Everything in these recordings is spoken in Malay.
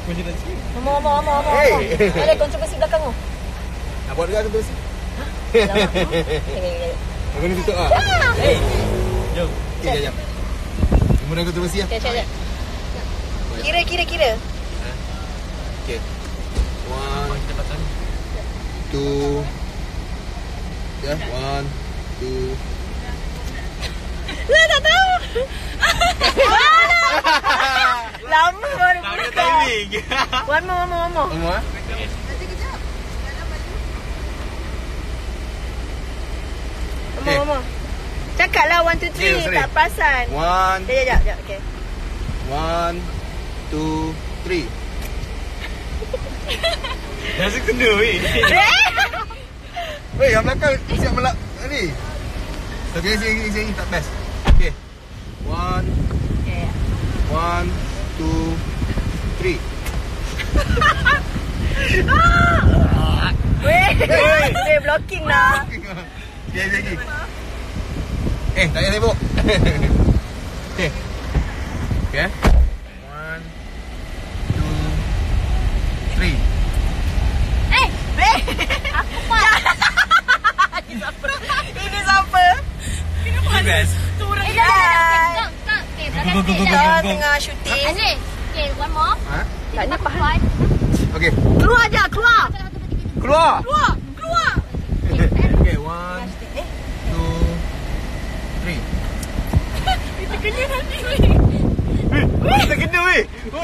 Ngomong. Ada kontroversi belakang tu. Nak buat juga kontroversi? Aku ni tutup lah. Jom. Okay, jap. Kemudian kontroversi lah. Cek. Kira. Okay. 1, 2. Ya, 1, 2. Lah tak tahu. Lama baru buka. One more. Umur? Umur. Cakaplah 1, 2, 3. Tak perasan. 1. Sekejap. Okay. 1, 2, 3. Rasa kena weh. Weh, yang belakang siap melak ni. Okay, sini tak best. Okay. 1, 2, 3. Weh, dia blocking lah. Okay, lagi. Tak payah sibuk. Okay. Okay. 1, 2, 3. Aku pas. Ini siapa? Ini best. Kita tengah syuting. Okay, one more. Ha? Tak nak faham. Okay. Keluar je, keluar. Keluar. Okay, 1, 2, 3. Kita kena weh.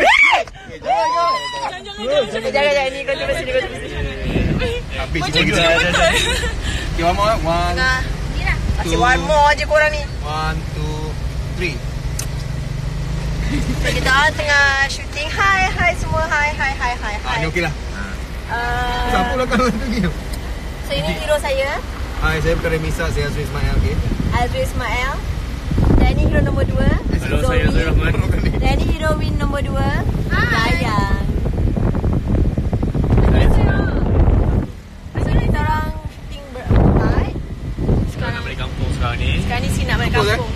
Jangan ni kontroversi. Habis juga. Okay, one more. 1, Masih one more je korang ni. 1, 2, 3. So, kita tengah syuting. Hai semua. Hai. Ni okey lah. Siapa lah kalau lagi tu? So, ini hero saya. Hai, saya bukan Remisa. Saya Azri Ismail. Okay. Azri Ismail. Dan ini hero nombor 2. Hello, saya Azri Rahman. Dan ini heroin nombor 2. Dayang. So, kita orang syuting berempat. Sekarang nak balik kampung sekarang ni. Sekarang ni nak balik kampung.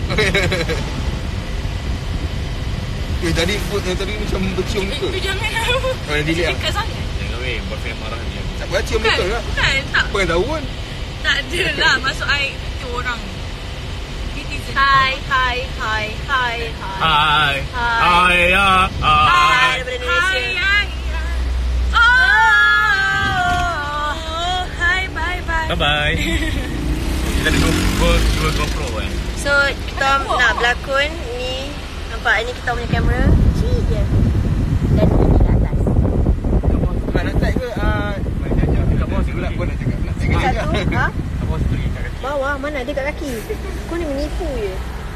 Tadi food yang tadi macam bercium betul. Itu jangan. Oh, yang delete lah. Dekat sangat. Jangan weh, boyfriend marah dia. Tak boleh cium betul lah. Bukan, tak. Apa yang tahu kan? Tak ada lah. Maksud I, itu orang. Hai. Hai Daripada Indonesia. Hai, bye. Bye. Kita ada dua GoPro kan. So, kita nak berlakon ni. Nampak ni kita punya kamera. Cik je. Dan ini kat atas. Nak tag ke? Tak bawah segulak pun nak cakap. Nak tag Satu. Ha? Tak bawah sekali kat kaki. Bawah mana? Dia kat kaki. Kau ni menipu je.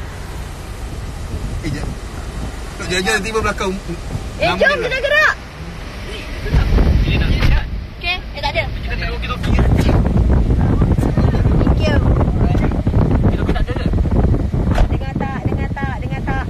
Jap. Nak jalan-jalan tiba belakang. Jom kita gerak. Ini nak lihat. Okay. Tak ada. Kita tengok kita fikir. Thank you. Kita pun tak ada ke? Dengar tak.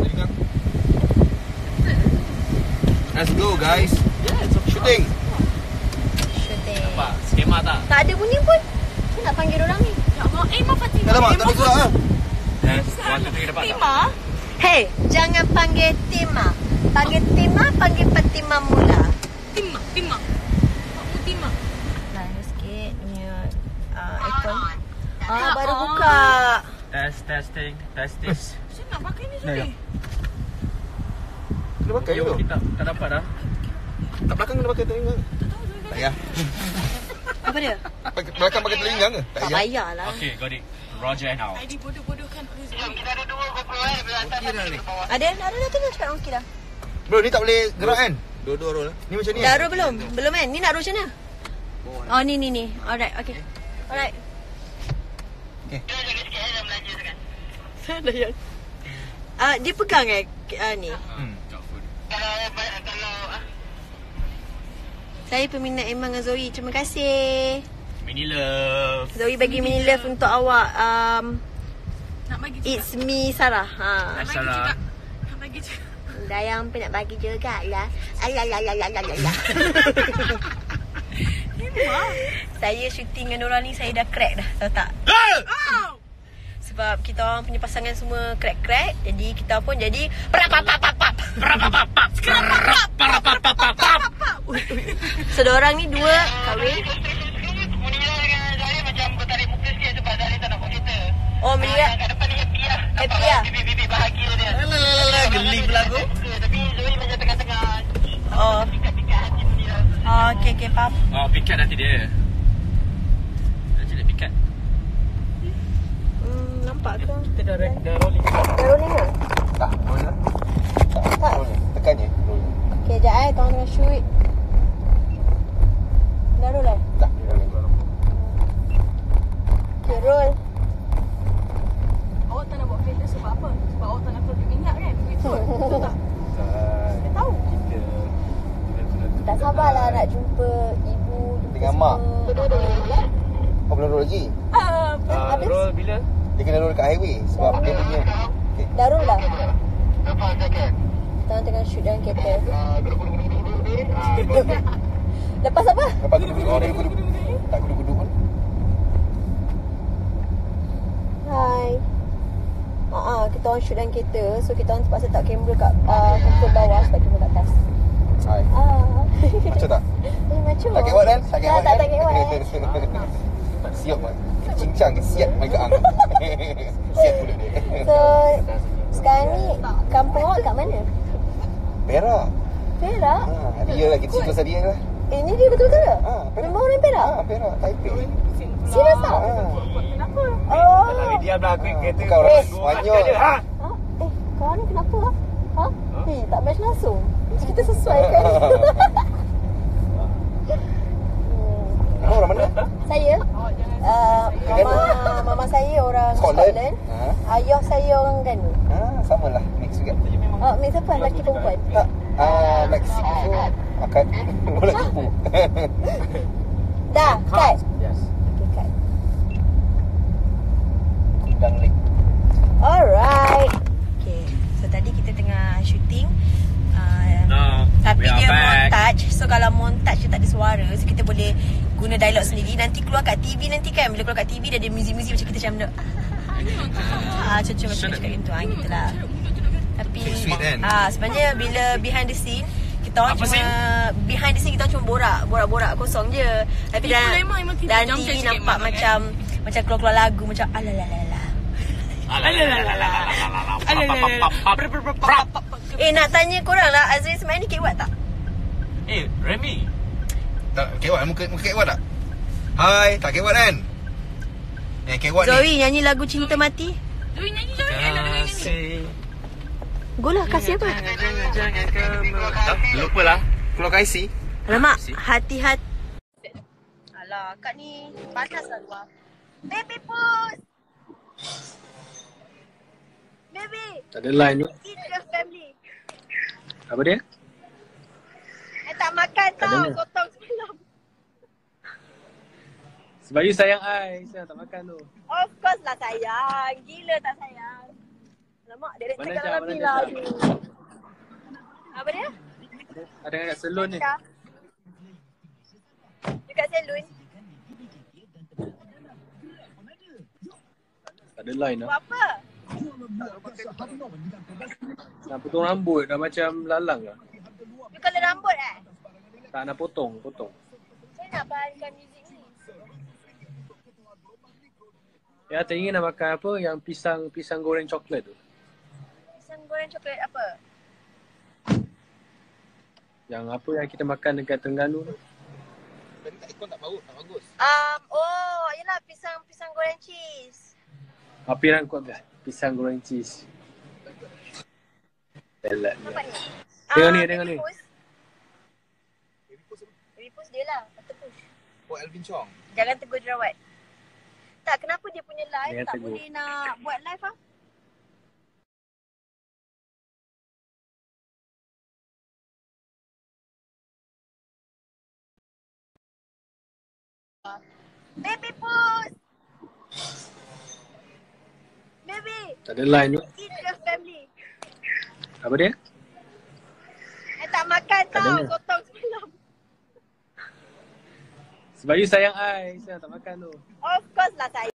Let's go guys. Shooting. Nampak? Skema tak? Tak ada bunyi pun. Saya nak panggil orang ni. Ya Allah, Mak Fatimah. Tak nampak? Tak ada gerak lah. 1, 2, 3 dapat tak? Fatimah? Hey, jangan panggil Tima. Panggil Tima, panggil Fatimah mula. Timah. Makmu Timah. Lain sikit punya aircon. Baru buka. Testing. Saya nak pakai ni Ya. sini. Kena pakai Yo, tu. kita tak dapat dah. Tak belakang kena pakai telinga. Tak payah. Apa dia? Belakang pakai telinga ke? Tak Tak payah. payahlah. Okay, got it. Roger and out. I dibodoh-bodohkan. Kita ada 2 GoPro atas. Okey dah ni. Ada tu dah cakap okey dah. Bro, ni tak boleh gerak kan? Dua-dua roll. Ni macam ni. Dah roll belum? Belum kan? Ni nak roll macam mana? Oh, ni. Alright, okay. Alright. Okay. Layan. Dia pegang ni. Got food. Saya peminat Emma dengan Zoe. Terima kasih. Mini love. Zoe bagi mini love untuk awak. Nak bagi juga. It's me Sarah. Nak bagi Salah. juga. Nak bagi juga. Dayang pun nak bagi juga lah. Alalalalalalala. Saya syuting dengan orang ni, saya dah crack dah. Tahu tak? Sebab kita orang punya pasangan semua crack-crack. Jadi kita pun jadi parapapapapap. Parapapapap. So diorang ni dua kahwin. Oh Munira happy lah. Geli pula aku. Oh. Oh okay faham. Oh, pikat nanti dia. Nanti dia pikat. Nampak ke? Kita dah rolling. Dah rolling ke? Tak, boleh lah. Tak, boleh. Tekan je. Boleh. Okay sekejap korang tengah shoot. Dah roll lah? Tak, dia rolling. Okay roll. Awak tak nak buat filter sebab apa? Sebab awak tak nak produk minyak kan? Betul? Betul tak? Saya tahu. Tak sabarlah nak jumpa ibu. Dengan mak. Kau belum roll lagi? Habis? Roll bila? Dia kena roll kat highway sebab dia punya. Okay. Dah roll dah? Kita tengah shoot dalam kereta. Lepas apa? Lepas tu duduk. Tak duduk pun. Hai. Kita orang shoot dalam kereta. So kita orang terpaksa tak kamera kat kontrol bawah sebab kamera kat atas. Hai. Macam tak? Macam Tak kek buat kan? Tak kek buat kan? Tak kek buat. Siap kan? Cincang siap main ke ang. Siap pula dia. So sekarang ni kampung awak kat mana? Perak. Perak? Dia lah kita pasal dia lah. Ini dia betul-betul ke? Perak. Memang orang Perak? Perak, Taipei. Serius tak? Kenapa? Oh. Diam lah aku kereta. Kau orang Spanyol. Kau ni kenapa? Tak match langsung. Kita sesuai kan? Kau orang mana? Saya mama saya orang Scotland. Ayah saya orang Ghana. Sama lah. Mix juga. Mix apa? Lelaki perempuan? Tak. Mexico. Makan. Boleh tipu. Dah, cut. Yes. Okay, cut. Kudang lek. Alright. Okay, so tadi kita tengah shooting. No, Tapi we are dia back. montage. So kalau montage dia tak ada suara, so kita boleh guna dialog sendiri. Nanti keluar kat TV nanti kan. Bila keluar kat TV dia ada muzik-muzik macam kita macam macam macam gitu lah. Tapi Sweet kan? sebenarnya bila behind the scene kita orang Apa cuma scene? behind the scene kita orang cuma borak kosong je. Tapi Itu memang tidak dan jam TV sikit nampak memang, macam keluar-keluar lagu macam alalalala. Nak tanya korang lah, Azri semalam ni kek buat tak? Remy. Tak kek buat muka kek buat tak? Hai, tak kek buat kan? Kek buat ni. Zoe nyanyi lagu Cinta Mati. Zoe nyanyi, Zoe. Kasih. Go lah, kasih apa? Jangan kamu. Lupa lah. Keluar kat IC. Alamak, hati-hati. Alah, kak ni panas lah luar. Baby pus. Baby. Tak ada line tu. Eat the family. Apa dia? Tak makan tau, dengar. sotong semalam. Sebab you sayang I. Saya tak makan tu. Of course lah sayang. Gila tak sayang. Alamak, direct Mana cakap Jam? dalam Mana bila Jam? tu. Apa dia? Ada kat salon ni. Syah. Dekat salon. Tak ada line lah. Buat apa? Nak potong rambut dah macam lalang lah. You colour rambut Tak nak potong. Saya nak bahankan muzik ni. Ya, teringin nak makan apa? Yang pisang goreng coklat tu. Pisang goreng coklat apa? Yang apa yang kita makan dekat Terengganu tu. Tadi tak ikon tak bau, tak bagus. Yelah pisang goreng cheese. Apa yang kuat dah? Pisang goreng cheese. Elak ni. Nampak ni? Tengok ni. Baby push dia lah. Tegur. Oh, Alvin Chong. Jangan tegur jerawat. Tak, kenapa dia punya live Jangan tak tegur. boleh nak buat live ah? Baby push. Baby. Tak ada line tu. Eat the family. Apa dia? Tak makan Tak tau, dengar. sotong semalam. Sebab you sayang I. Saya tak makan tu. Of course lah sayang.